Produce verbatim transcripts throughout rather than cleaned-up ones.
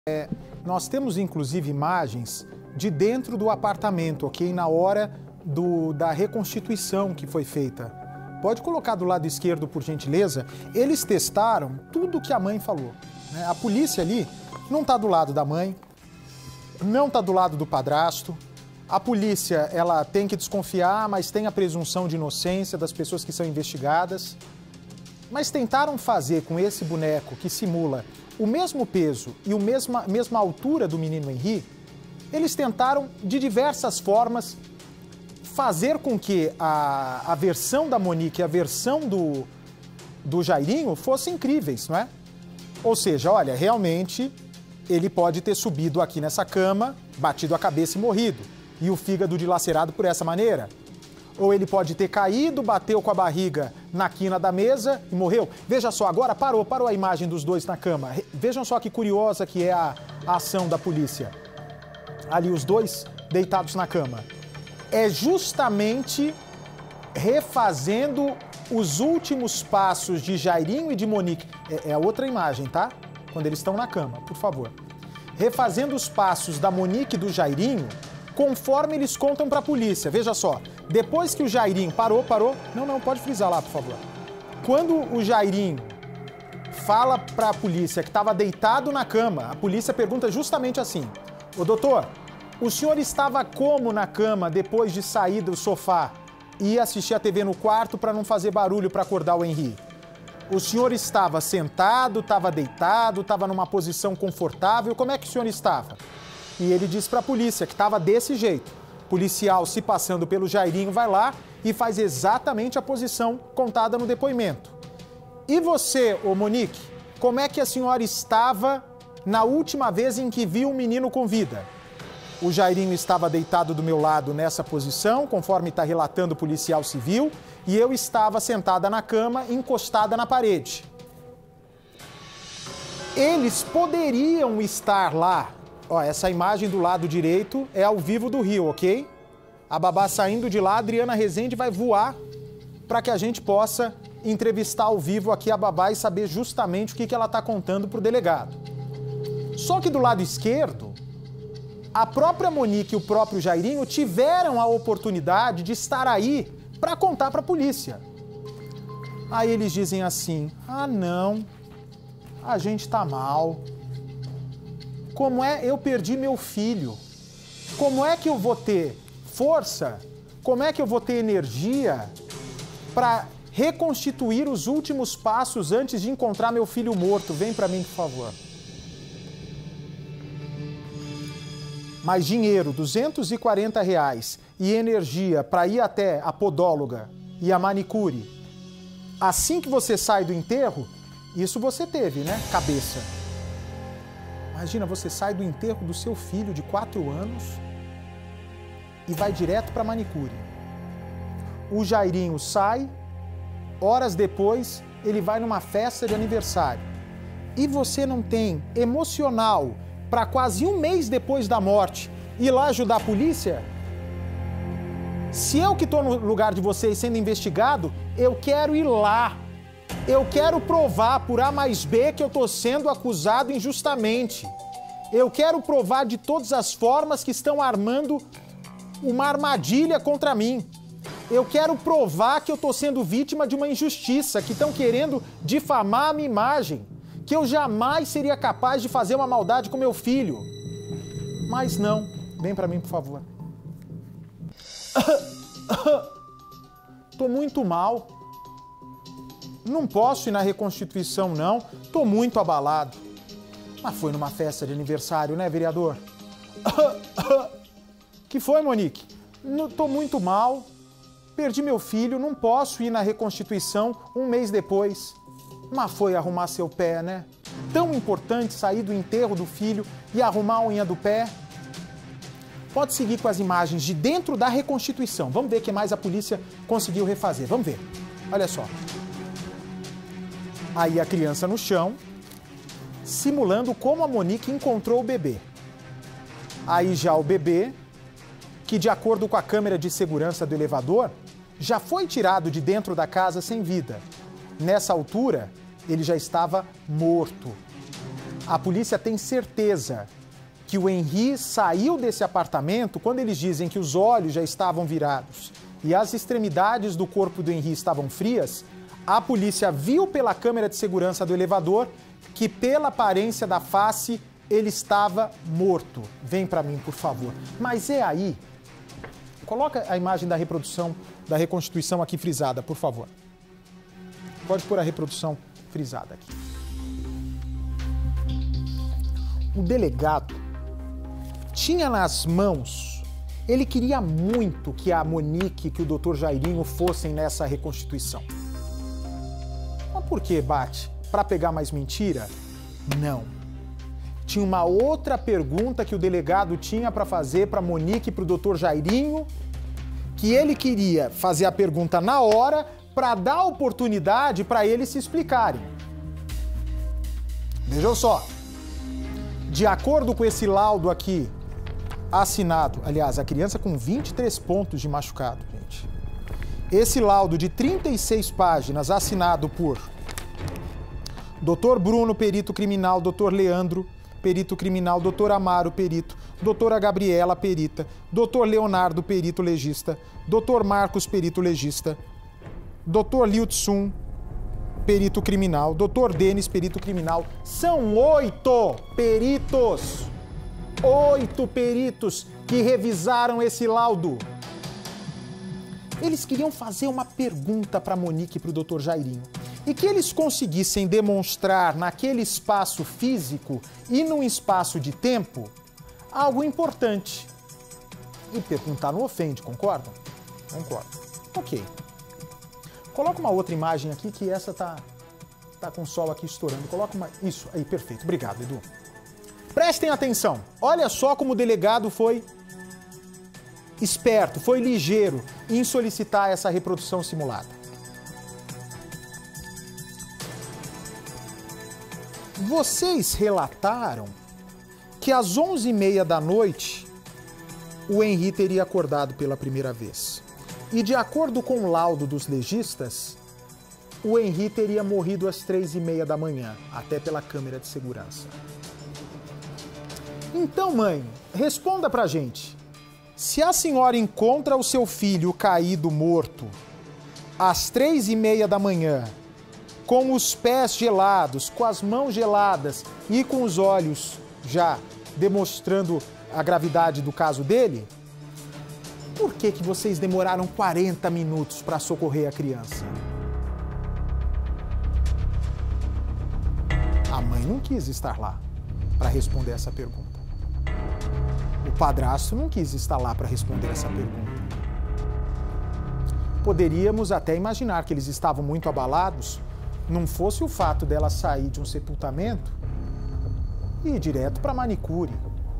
É, nós temos inclusive imagens de dentro do apartamento, ok? Na hora do, da reconstituição que foi feita. Pode colocar do lado esquerdo, por gentileza. Eles testaram tudo o que a mãe falou, né? A polícia ali não está do lado da mãe, não está do lado do padrasto. A polícia, ela tem que desconfiar, mas tem a presunção de inocência das pessoas que são investigadas. Mas tentaram fazer com esse boneco que simula o mesmo peso e a mesma, mesma altura do menino Henri, eles tentaram de diversas formas fazer com que a, a versão da Monique e a versão do, do Jairinho fossem incríveis, não é? Ou seja, olha, realmente ele pode ter subido aqui nessa cama, batido a cabeça e morrido, e o fígado dilacerado por essa maneira. Ou ele pode ter caído, bateu com a barriga na quina da mesa e morreu. Veja só, agora parou, parou a imagem dos dois na cama. Vejam só que curiosa que é a, a ação da polícia. Ali os dois deitados na cama. É justamente refazendo os últimos passos de Jairinho e de Monique. É, é a outra imagem, tá? Quando eles estão na cama, por favor. Refazendo os passos da Monique e do Jairinho, conforme eles contam para a polícia. Veja só, depois que o Jairinho parou, parou... Não, não, pode frisar lá, por favor. Quando o Jairinho fala para a polícia que estava deitado na cama, a polícia pergunta justamente assim: ô doutor, o senhor estava como na cama depois de sair do sofá e assistir a T V no quarto para não fazer barulho para acordar o Henri? O senhor estava sentado, estava deitado, estava numa posição confortável? Como é que o senhor estava? E ele diz para a polícia que estava desse jeito. O policial, se passando pelo Jairinho, vai lá e faz exatamente a posição contada no depoimento. E você, ô Monique, como é que a senhora estava na última vez em que viu o menino com vida? O Jairinho estava deitado do meu lado nessa posição, conforme está relatando o policial civil, e eu estava sentada na cama, encostada na parede. Eles poderiam estar lá. Ó, essa imagem do lado direito é ao vivo do Rio, ok? A babá saindo de lá, a Adriana Rezende vai voar para que a gente possa entrevistar ao vivo aqui a babá e saber justamente o que, que ela está contando para o delegado. Só que do lado esquerdo, a própria Monique e o próprio Jairinho tiveram a oportunidade de estar aí para contar para a polícia. Aí eles dizem assim: ah não, a gente tá mal. Como é eu perdi meu filho? Como é que eu vou ter força? Como é que eu vou ter energia para reconstituir os últimos passos antes de encontrar meu filho morto? Vem para mim, por favor. Mais dinheiro, duzentos e quarenta reais, e energia para ir até a podóloga e a manicure. Assim que você sai do enterro, isso você teve, né? Cabeça. Imagina, você sai do enterro do seu filho de quatro anos e vai direto para a manicure. O Jairinho sai, horas depois ele vai numa festa de aniversário. E você não tem emocional para quase um mês depois da morte ir lá ajudar a polícia? Se eu que estou no lugar de vocês sendo investigado, eu quero ir lá. Eu quero provar por A mais B que eu estou sendo acusado injustamente. Eu quero provar de todas as formas que estão armando uma armadilha contra mim. Eu quero provar que eu estou sendo vítima de uma injustiça, que estão querendo difamar a minha imagem, que eu jamais seria capaz de fazer uma maldade com meu filho. Mas não. Vem para mim, por favor. Tô muito mal. Não posso ir na reconstituição, não. Tô muito abalado. Mas foi numa festa de aniversário, né, vereador? Que foi, Monique? Não, tô muito mal. Perdi meu filho, não posso ir na reconstituição um mês depois. Mas foi arrumar seu pé, né? Tão importante sair do enterro do filho e arrumar a unha do pé. Pode seguir com as imagens de dentro da reconstituição. Vamos ver o que mais a polícia conseguiu refazer. Vamos ver. Olha só. Aí a criança no chão, simulando como a Monique encontrou o bebê. Aí já o bebê, que de acordo com a câmera de segurança do elevador, já foi tirado de dentro da casa sem vida. Nessa altura, ele já estava morto. A polícia tem certeza que o Henri saiu desse apartamento quando eles dizem que os olhos já estavam virados e as extremidades do corpo do Henri estavam frias. A polícia viu pela câmera de segurança do elevador que, pela aparência da face, ele estava morto. Vem para mim, por favor. Mas é aí. Coloca a imagem da reprodução, da reconstituição aqui frisada, por favor. Pode pôr a reprodução frisada aqui. O delegado tinha nas mãos, ele queria muito que a Monique, que o doutor Jairinho fossem nessa reconstituição. Mas por que, Bate? Para pegar mais mentira? Não. Tinha uma outra pergunta que o delegado tinha para fazer para Monique e para o doutor Jairinho, que ele queria fazer a pergunta na hora para dar oportunidade para eles se explicarem. Vejam só. De acordo com esse laudo aqui, assinado, aliás, a criança com vinte e três pontos de machucado, gente. Esse laudo de trinta e seis páginas, assinado por doutor Bruno, perito criminal, doutor Leandro, perito criminal, doutor Amaro, perito, doutora Gabriela, perita, doutor Leonardo, perito legista, doutor Marcos, perito legista, doutor Liu Tsun, perito criminal, doutor Denis, perito criminal. São oito peritos, oito peritos que revisaram esse laudo. Eles queriam fazer uma pergunta para Monique e para o doutor Jairinho. E que eles conseguissem demonstrar naquele espaço físico e num espaço de tempo algo importante. E perguntar não ofende, concordam? Concordo. Ok. Coloca uma outra imagem aqui, que essa tá, tá com o sol aqui estourando. Coloca uma... Isso, aí, perfeito. Obrigado, Edu. Prestem atenção. Olha só como o delegado foi esperto, foi ligeiro em solicitar essa reprodução simulada. Vocês relataram que às onze e meia da noite o Henri teria acordado pela primeira vez. E de acordo com o laudo dos legistas, o Henri teria morrido às três e meia da manhã, até pela câmera de segurança. Então, mãe, responda pra gente. Se a senhora encontra o seu filho caído morto às três e meia da manhã, com os pés gelados, com as mãos geladas e com os olhos já demonstrando a gravidade do caso dele, por que que vocês demoraram quarenta minutos para socorrer a criança? A mãe não quis estar lá para responder essa pergunta. O padrasto não quis estar lá para responder essa pergunta. Poderíamos até imaginar que eles estavam muito abalados, não fosse o fato dela sair de um sepultamento e ir direto para manicure.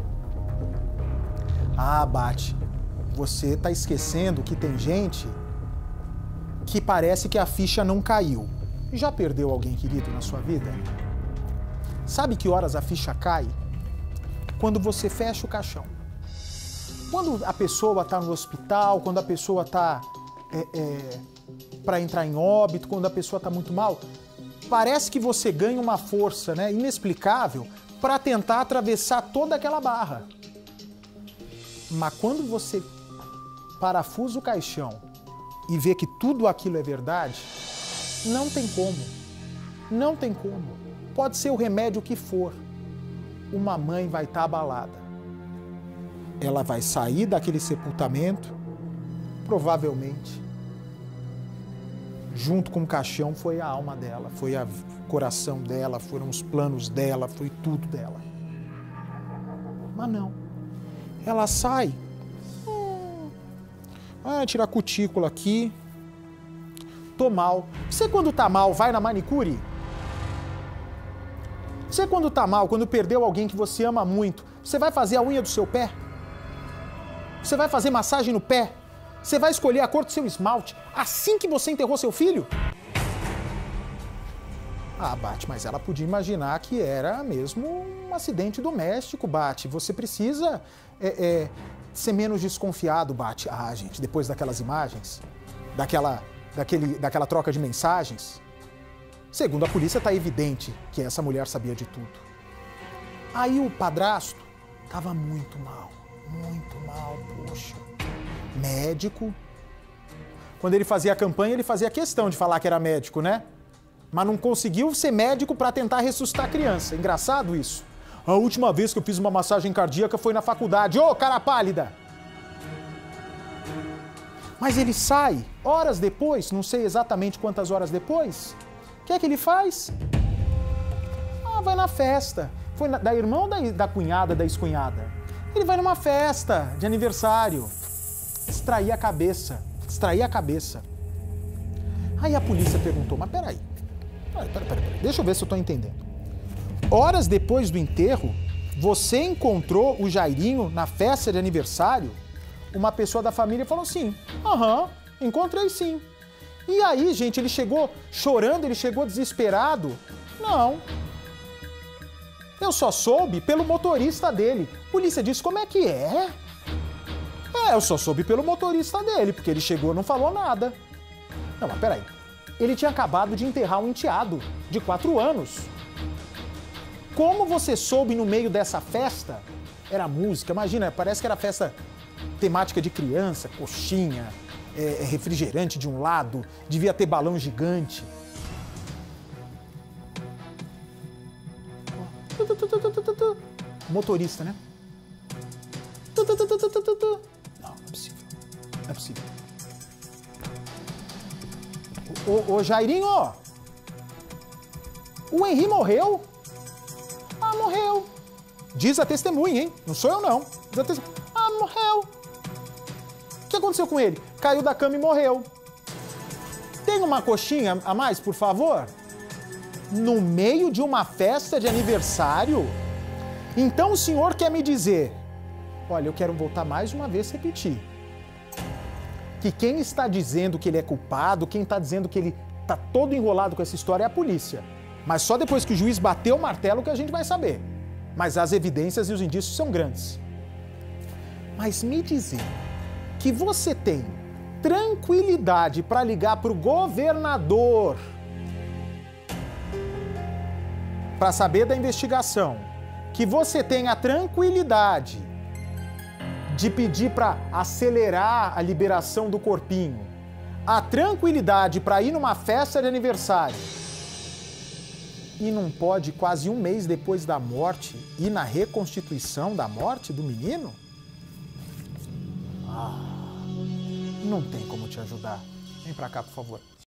Ah, Bate, você está esquecendo que tem gente que parece que a ficha não caiu. Já perdeu alguém querido na sua vida? Sabe que horas a ficha cai? Quando você fecha o caixão. Quando a pessoa está no hospital, quando a pessoa está é, é, para entrar em óbito, quando a pessoa está muito mal, parece que você ganha uma força, né, inexplicável para tentar atravessar toda aquela barra. Mas quando você parafusa o caixão e vê que tudo aquilo é verdade, não tem como. Não tem como. Pode ser o remédio que for. Uma mãe vai estar abalada. Ela vai sair daquele sepultamento, provavelmente, junto com o caixão foi a alma dela, foi o coração dela, foram os planos dela, foi tudo dela. Mas não. Ela sai. Hum, ah, tirar a cutícula aqui. Tô mal. Você quando tá mal, vai na manicure? Você quando tá mal, quando perdeu alguém que você ama muito, você vai fazer a unha do seu pé? Você vai fazer massagem no pé? Você vai escolher a cor do seu esmalte assim que você enterrou seu filho? Ah, Bate, mas ela podia imaginar que era mesmo um acidente doméstico, Bate. Você precisa é, é, ser menos desconfiado, Bate. Ah, gente, depois daquelas imagens, daquela, daquele, daquela troca de mensagens, segundo a polícia, está evidente que essa mulher sabia de tudo. Aí o padrasto estava muito mal, muito mal, poxa. Médico. Quando ele fazia a campanha, ele fazia questão de falar que era médico, né? Mas não conseguiu ser médico para tentar ressuscitar a criança. Engraçado isso. A última vez que eu fiz uma massagem cardíaca foi na faculdade. Ô, cara pálida! Mas ele sai, horas depois, não sei exatamente quantas horas depois. O que é que ele faz? Ah, vai na festa. Foi na, da irmã ou da, da cunhada, da ex-cunhada? Ele vai numa festa de aniversário. Distrair a cabeça. Distrair a cabeça. Aí a polícia perguntou, mas peraí. Peraí, peraí, peraí, peraí. Deixa eu ver se eu tô entendendo. Horas depois do enterro, você encontrou o Jairinho na festa de aniversário? Uma pessoa da família falou sim. Aham, encontrei sim. E aí, gente, ele chegou chorando, ele chegou desesperado? Não. Eu só soube pelo motorista dele. A polícia disse, como é que é? É, eu só soube pelo motorista dele, porque ele chegou e não falou nada. Não, mas peraí. Ele tinha acabado de enterrar um enteado de quatro anos. Como você soube no meio dessa festa? Era música, imagina, parece que era festa temática de criança, coxinha, é, refrigerante de um lado, devia ter balão gigante. Motorista, né? Não, não é possível. Não é possível. Ô, ô Jairinho, o Henri morreu? Ah, morreu. Diz a testemunha, hein? Não sou eu, não. Diz a testemunha. Ah, morreu. O que aconteceu com ele? Caiu da cama e morreu. Tem uma coxinha a mais, por favor? No meio de uma festa de aniversário? Então o senhor quer me dizer... Olha, eu quero voltar mais uma vez repetir. Que quem está dizendo que ele é culpado, quem está dizendo que ele está todo enrolado com essa história é a polícia. Mas só depois que o juiz bater o martelo que a gente vai saber. Mas as evidências e os indícios são grandes. Mas me dizer que você tem tranquilidade para ligar para o governador para saber da investigação, que você tem a tranquilidade de pedir para acelerar a liberação do corpinho, a tranquilidade para ir numa festa de aniversário e não pode, quase um mês depois da morte, ir na reconstituição da morte do menino? Ah, não tem como te ajudar. Vem pra cá, por favor.